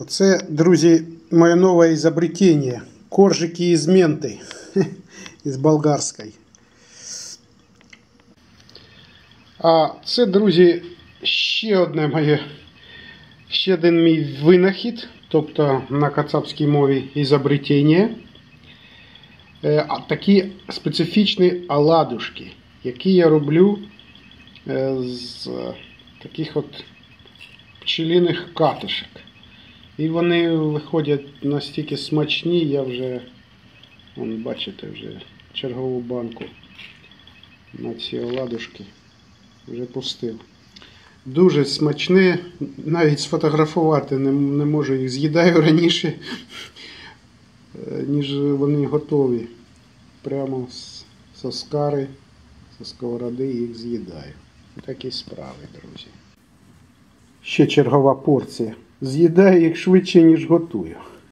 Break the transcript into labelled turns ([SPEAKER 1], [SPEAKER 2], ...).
[SPEAKER 1] Оце, друзі, моє нове изобретение. Коржики із менти. Із болгарської. А це, друзі, ще один мій винахід. Тобто на кацапській мові изобретение. Такі специфічні оладушки, які я роблю з таких от пчелиних катишок. І вони виходять настільки смачні, я вже, бачите, вже чергову банку на ці оладушки вже пустив. Дуже смачне, навіть сфотографувати не можу, їх з'їдаю раніше, ніж вони готові. Прямо з скари, зі сковороди їх з'їдаю. Такі справи, друзі. Ще чергова порція. З'їдаю їх швидше, ніж готую.